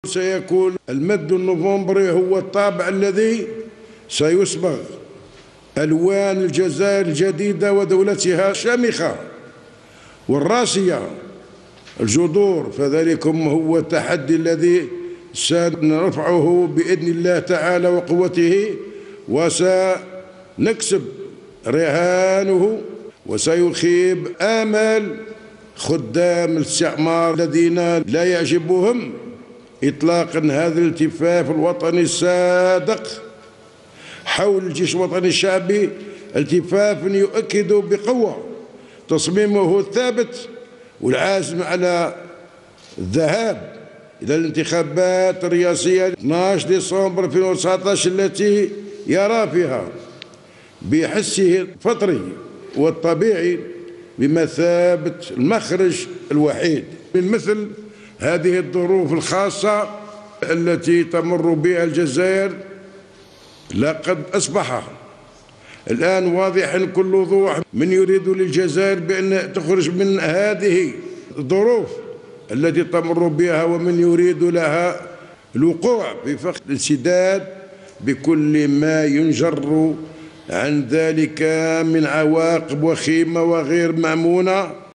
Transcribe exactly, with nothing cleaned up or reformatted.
سيكون المد النوفمبري هو الطابع الذي سيصبغ ألوان الجزائر الجديدة ودولتها الشامخة والراسية الجذور، فذلكم هو التحدي الذي سنرفعه بإذن الله تعالى وقوته، وسنكسب رهانه، وسيخيب آمال خدام الاستعمار الذين لا يعجبهم إطلاقا هذا الالتفاف الوطني الصادق حول الجيش الوطني الشعبي، التفاف يؤكد بقوة تصميمه الثابت والعازم على الذهاب إلى الانتخابات الرئاسية اثني عشر ديسمبر ألفين وتسعة عشر التي يرى فيها بحسه الفطري والطبيعي بمثابة المخرج الوحيد من مثل هذه الظروف الخاصة التي تمر بها الجزائر. لقد أصبح الآن واضحا كل وضوح من يريد للجزائر بأن تخرج من هذه الظروف التي تمر بها، ومن يريد لها الوقوع في فخ الانسداد بكل ما ينجر عن ذلك من عواقب وخيمة وغير مأمونة.